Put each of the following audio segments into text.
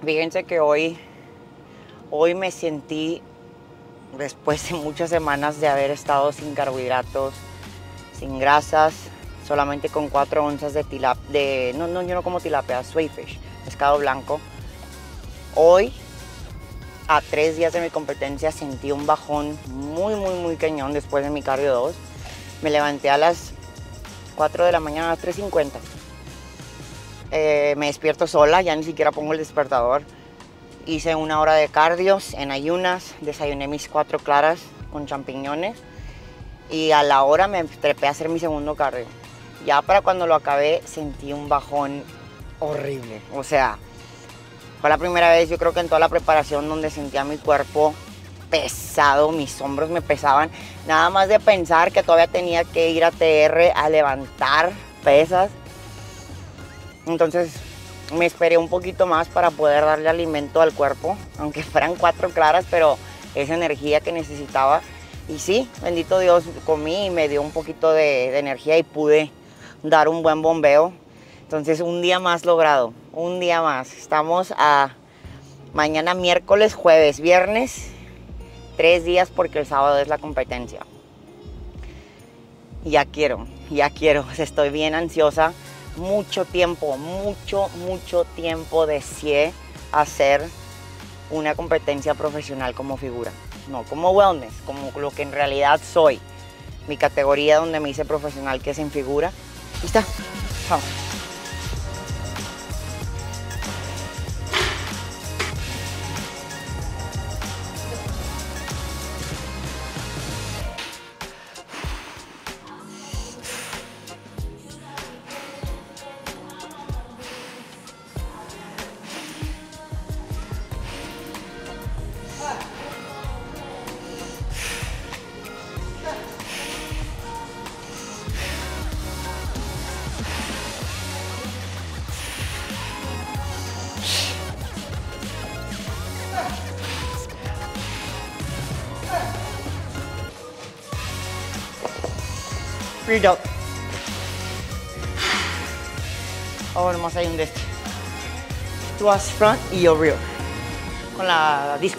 Fíjense que hoy me sentí, después de muchas semanas de haber estado sin carbohidratos, sin grasas, solamente con 4 onzas de tilapia, no, yo no como tilapia, swordfish, pescado blanco. Hoy, a 3 días de mi competencia, sentí un bajón muy cañón después de mi cardio 2. Me levanté a las 4 de la mañana, a las 3:50. Me despierto sola, ya ni siquiera pongo el despertador. Hice 1 hora de cardios en ayunas, desayuné mis 4 claras con champiñones y a la hora me trepé a hacer mi segundo cardio. Ya para cuando lo acabé sentí un bajón horrible. O sea, fue la primera vez, yo creo que en toda la preparación, donde sentía mi cuerpo pesado, mis hombros me pesaban. Nada más de pensar que todavía tenía que ir a TR a levantar pesas. Entonces me esperé un poquito más para poder darle alimento al cuerpo, aunque fueran 4 claras, pero esa energía que necesitaba. Y sí, bendito Dios, comí y me dio un poquito de energía y pude dar un buen bombeo. Entonces, un día más logrado, un día más. Estamos a mañana miércoles, jueves, viernes, 3 días porque el sábado es la competencia. Ya quiero, estoy bien ansiosa. Mucho tiempo deseé hacer una competencia profesional como figura. No como wellness, como lo que en realidad soy. Mi categoría donde me hice profesional, que es en figura. ¿Lista? Vamos. Breathe out. Ahora más hay un de este. Tú vas front y yo rear. Con la disco.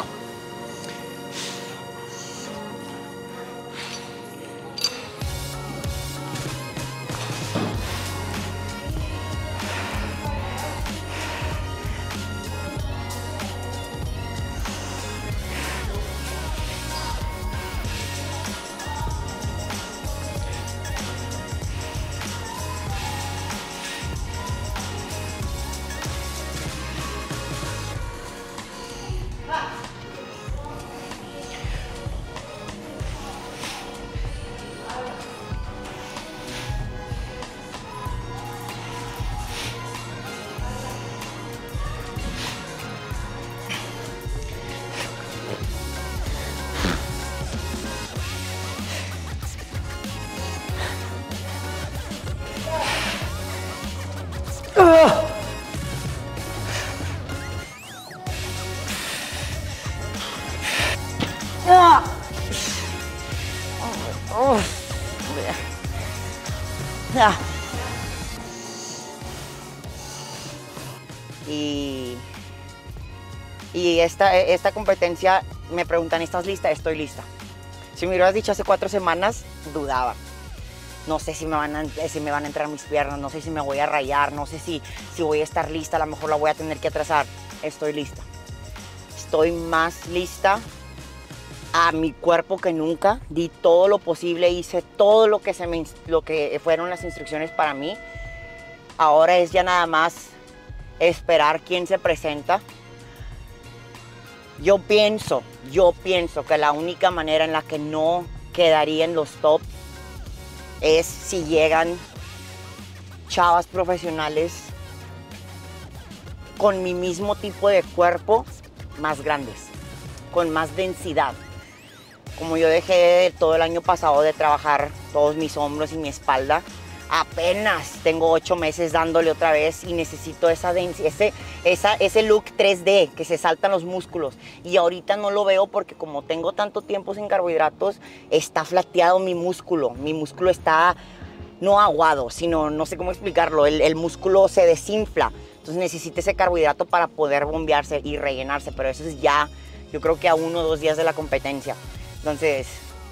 Y esta competencia, me preguntan, ¿estás lista? Estoy lista. Si me hubieras dicho hace 4 semanas, dudaba. No sé si me van a entrar mis piernas, no sé si me voy a rayar, no sé si voy a estar lista, a lo mejor la voy a tener que atrasar. Estoy lista. Estoy más lista a mi cuerpo que nunca. Di todo lo posible, hice todo lo que fueron las instrucciones para mí. Ahora es ya nada más esperar quién se presenta. Yo pienso que la única manera en la que no quedaría en los top es si llegan chavas profesionales con mi mismo tipo de cuerpo, más grandes, con más densidad. Como yo dejé todo el año pasado de trabajar todos mis hombros y mi espalda, apenas tengo 8 meses dándole otra vez y necesito esa ese look 3D, que se saltan los músculos. Y ahorita no lo veo porque como tengo tanto tiempo sin carbohidratos, está flateado mi músculo. Mi músculo está no aguado, sino no sé cómo explicarlo. El músculo se desinfla. Entonces necesita ese carbohidrato para poder bombearse y rellenarse, pero eso es ya, yo creo que a 1 o 2 días de la competencia. Entonces,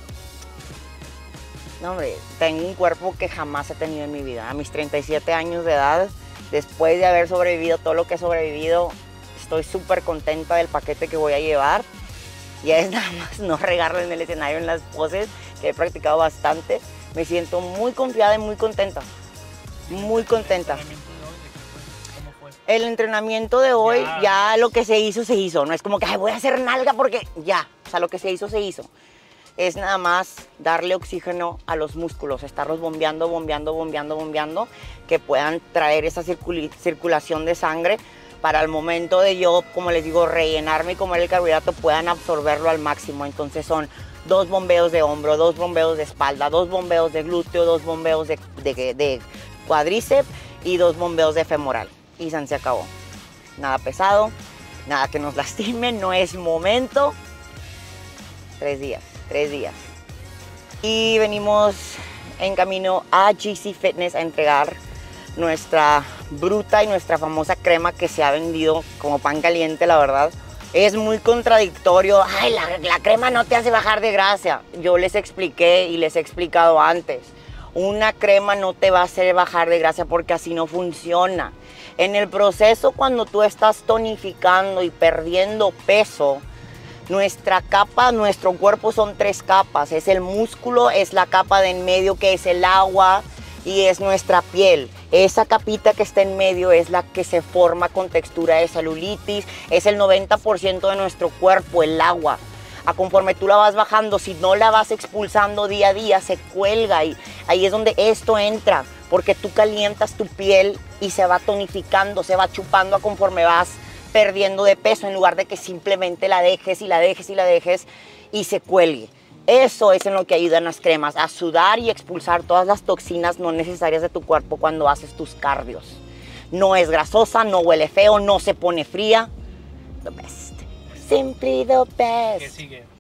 no hombre, tengo un cuerpo que jamás he tenido en mi vida. A mis 37 años de edad, después de haber sobrevivido todo lo que he sobrevivido, estoy súper contenta del paquete que voy a llevar. Ya es nada más no regarlo en el escenario en las poses, que he practicado bastante. Me siento muy confiada y muy contenta. Muy contenta. El entrenamiento de hoy, ya lo que se hizo. No es como que ay, voy a hacer nalga porque ya. O sea, lo que se hizo. Es nada más darle oxígeno a los músculos, estarlos bombeando, que puedan traer esa circulación de sangre para el momento de yo, como les digo, rellenarme y comer el carbohidrato, puedan absorberlo al máximo. Entonces son 2 bombeos de hombro, 2 bombeos de espalda, 2 bombeos de glúteo, 2 bombeos de cuádriceps y 2 bombeos de femoral. Y se acabó. Nada pesado, nada que nos lastime, no es momento. 3 días. Y venimos en camino a GC Fitness a entregar nuestra bruta y nuestra famosa crema que se ha vendido como pan caliente, la verdad. Es muy contradictorio. Ay, la crema no te hace bajar de grasa. Yo les expliqué y les he explicado antes. Una crema no te va a hacer bajar de grasa porque así no funciona. En el proceso, cuando tú estás tonificando y perdiendo peso, nuestra capa, nuestro cuerpo son 3 capas. Es el músculo, es la capa de en medio que es el agua y es nuestra piel. Esa capita que está en medio es la que se forma con textura de celulitis. Es el 90% de nuestro cuerpo, el agua. Conforme tú la vas bajando, si no la vas expulsando día a día, se cuelga y ahí es donde esto entra, porque tú calientas tu piel y se va tonificando, se va chupando conforme vas perdiendo de peso, en lugar de que simplemente la dejes y se cuelgue. Eso es en lo que ayudan las cremas, a sudar y expulsar todas las toxinas no necesarias de tu cuerpo cuando haces tus cardios. No es grasosa, no huele feo, no se pone fría. The best. Simply the best. ¿Qué sigue?